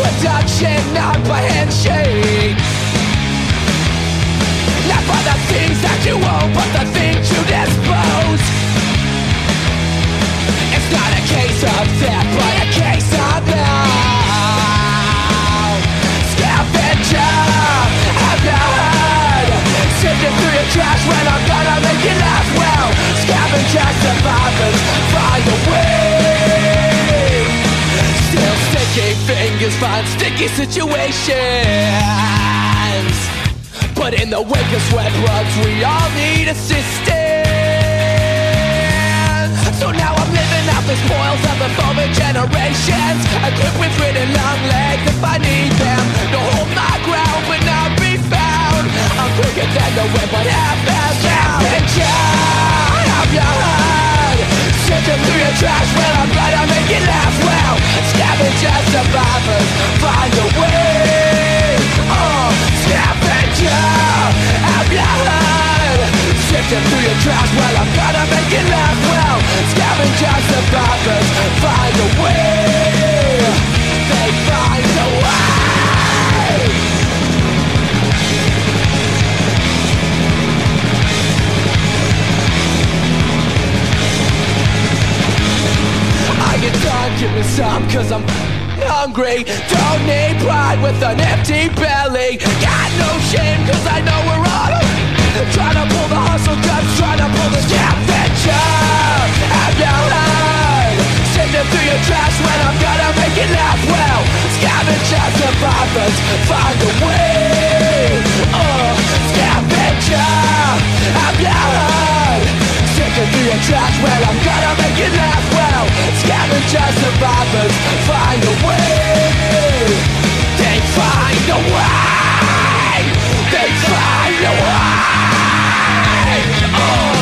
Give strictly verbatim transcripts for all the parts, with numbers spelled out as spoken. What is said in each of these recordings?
Introduction, not by handshake. Not by the things that you own, but the things you dispose. It's not a case of theft, but a case of love. Scavenger, have you heard? Sifting through your trash when I'm gonna make you laugh. Well, scavenger survivors, find a way. Still sticky fingers find sticky situations. But in the wake of sweat plugs, we all need assistance. So now I'm living out the spoils of the former generations, equipped with written long legs if I need them, to hold my ground but not be found. I'm quicker than the wind, but half-assed now. Scavenger, have you heard? Sifting through your trash when I'm gonna make you laugh. Well, scavenger survivors, find a way. Oh, scavenger, have you heard? Sifting through your trash, well, I'm gonna make you laugh. Well, scavenger survivors, find a way. They find a way. I get done, give me some, cause I'm hungry. Don't need pride with an empty belly. Got no shame, cause I know we're all trying to pull the hustle guts, trying to pull the scavenger. Have you heard? Sifting through your trash when I'm gonna make you laugh. Well, scavenger survivors, find a way. Oh, scavenger, have you heard? Sifting through your trash, well, I'm gonna make you laugh. Well, scavenger survivors, find a way. They find a way. They find a way. Oh.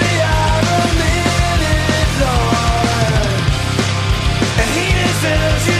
Says